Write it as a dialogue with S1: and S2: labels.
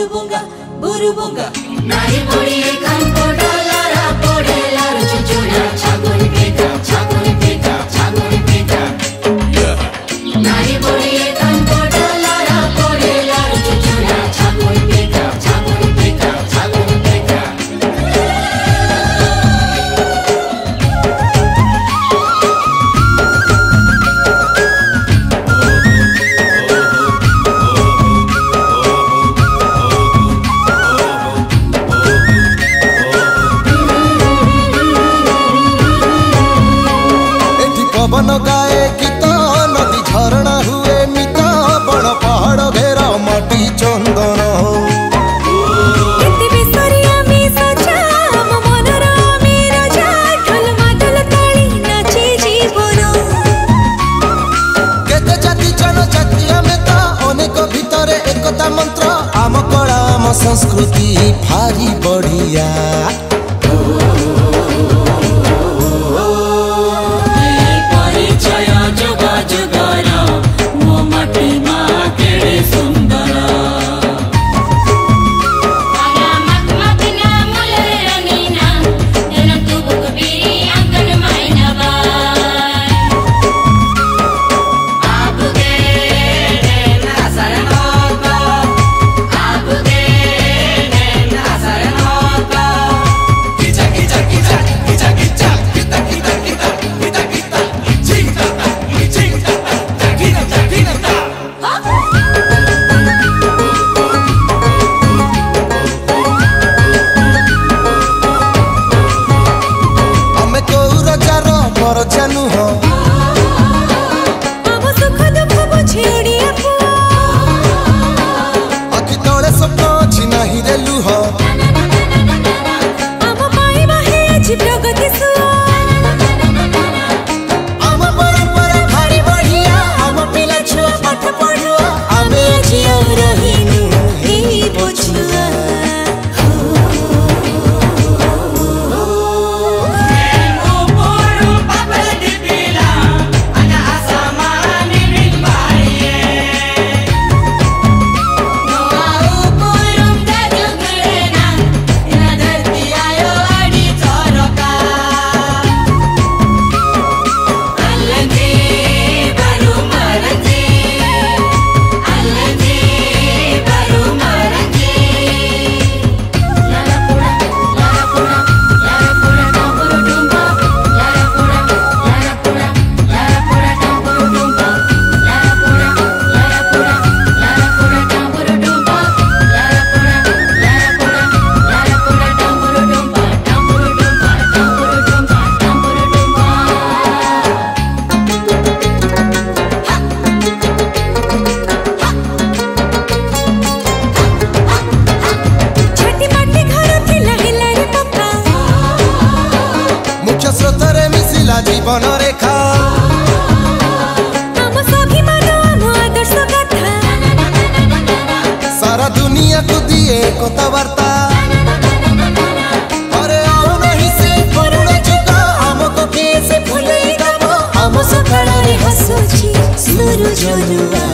S1: burubunga, burubunga. Nari podi kampo dolara podelaru chuchura chagoni pita, chagoni pita, chagoni pita. Nari podi kampo dolara podelaru chuchura chagoni pita, chagoni pita, chagoni pita.
S2: पवन गाए गीत नदी झरणा हुए मित बड़ पहाड़ घेरा माटी चंदन केते जाति जनजाति आमे तो अनेक भितरे एकता मंत्र आम कला आम संस्कृति भारी बढ़िया जीवन रेखा सारा दुनिया को दिए कथबार्ता अरे आओ नहीं से करुणा जुगा हमको किए से भूले दम हम सकाळ रे हसुची सूरज लुआ